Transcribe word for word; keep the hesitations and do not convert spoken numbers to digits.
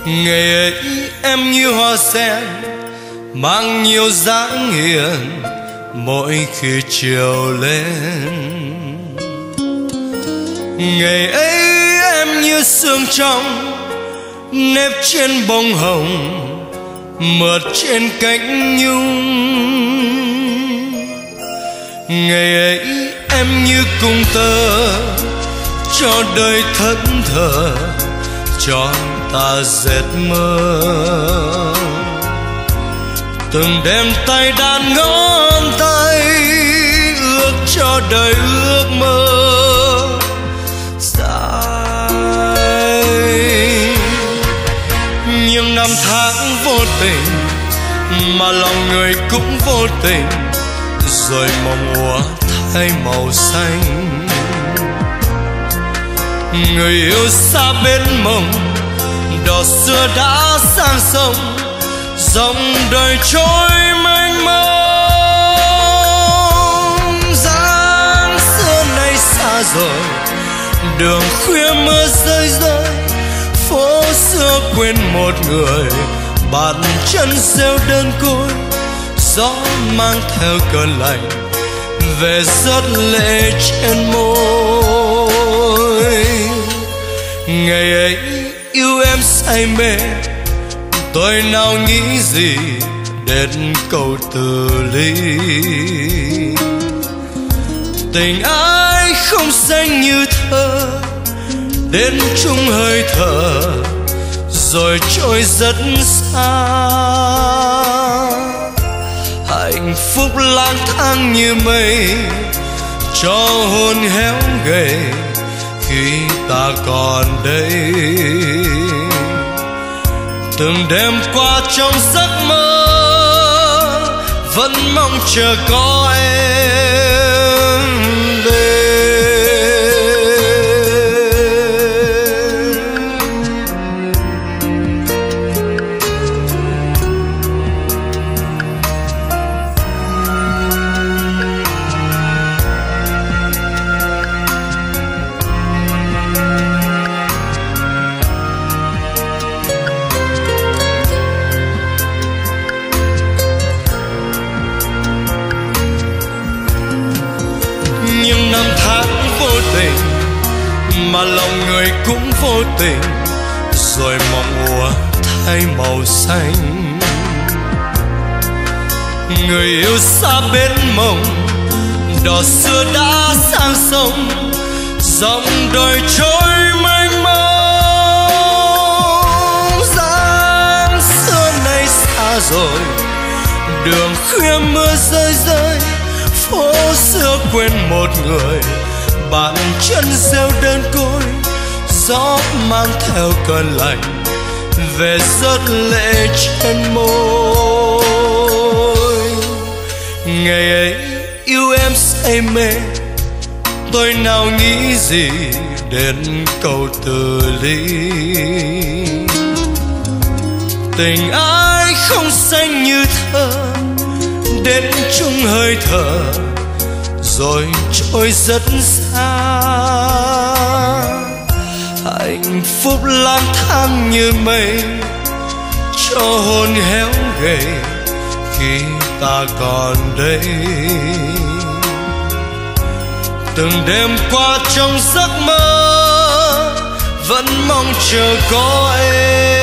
Ngày ấy em như hoa sen mang nhiều dáng hiền mỗi khi chiều lên. Ngày ấy em như sương trong nếp trên bông hồng mượt trên cánh nhung. Ngày ấy em như cung tơ cho đời thẫn thờ cho ta dệt mơ. Từng đêm tay đàn ngón tay ước cho đời ước mơ dài. Nhưng năm tháng vô tình mà lòng người cũng vô tình, rồi mộng úa thay màu xanh. Người yêu xa bên mộng đò xưa đã sang sông, dòng đời trôi mênh mông. Dáng xưa nay xa rồi, đường khuya mưa rơi rơi, phố xưa quên một người, bàn chân rêu đơn côi. Gió mang theo cơn lạnh về rớt lệ trên môi. Ngày ấy yêu em say mê, tôi nào nghĩ gì đến câu từ ly. Tình ai không xanh như thơ, đến chung hơi thở rồi trôi rất xa. Hạnh phúc lang thang như mây, cho hồn héo gầy khi ta còn đây. Từng đêm qua trong giấc mơ vẫn mong chờ có em đây. Mà lòng người cũng vô tình, rồi mộng úa thay màu xanh. Người yêu xa bên mộng đò xưa đã sang sông, dòng đời trôi mênh mông. Dáng xưa nay xa rồi, đường khuya mưa rơi rơi, phố xưa quên một người, bàn chân rêu đơn côi. Gió mang theo cơn lạnh về rớt lệ trên môi. Ngày ấy yêu em say mê, tôi nào nghĩ gì đến câu từ ly. Tình ai không xanh như thơ, đến chung hơi thở rồi trôi rất xa. Hạnh phúc lang thang như mây, cho hồn héo gầy khi ta còn đây. Từng đêm qua trong giấc mơ vẫn mong chờ có em.